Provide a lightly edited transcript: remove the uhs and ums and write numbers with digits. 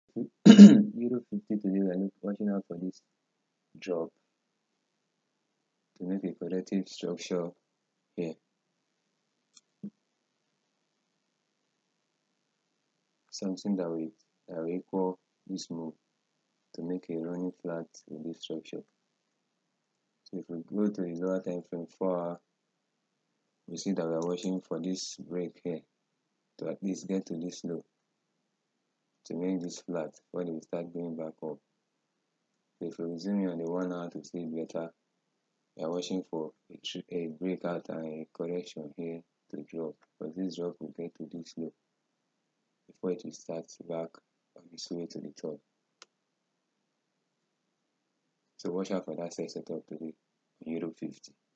Euro 50 today, we are watching out for this drop to make a corrective structure here. Something that will equal this move to make a running flat with this structure. So if we go to the lower time frame 4 hour, we see that we are watching for this break here to at least get to this low to make this flat before they will start going back up. So if we zoom in on the 1 hour to see it better, we are watching for a breakout and a correction here to drop, but this drop will get to this low before it will start back on its way to the top. So watch out for that setup today on Euro 50.